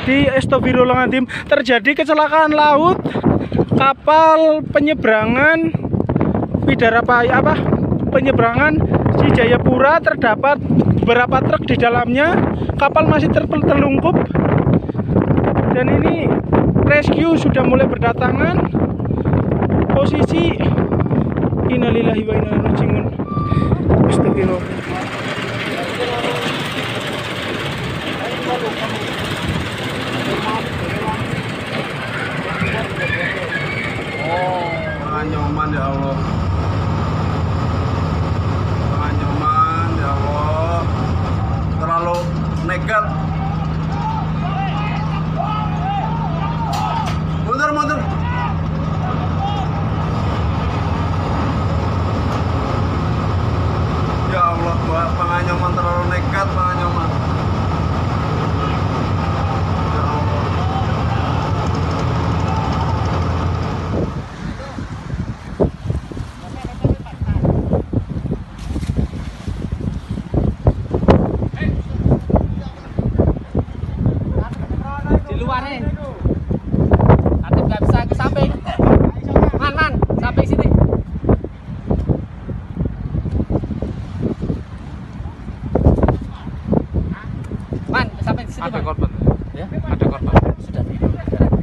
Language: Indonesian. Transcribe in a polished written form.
terjadi astagfirullahaladzim, terjadi kecelakaan laut kapal penyeberangan penyeberangan di Jayapura. Terdapat beberapa truk di dalamnya, kapal masih terlungkup dan ini rescue sudah mulai berdatangan. Posisi innalillahi wa inna ilaihi raji'un. Astagfirullah. Penganyoman ya Allah, penganyoman ya Allah, terlalu nekat. Mundur. Ya Allah, penganyoman terlalu nekat, penganyoman. Ya Allah. Di luar nih. Tapi nggak bisa ke samping. Man, samping sini. Man, ke samping sini. Ada Man. korban. Ya? Ada korban. Sudah.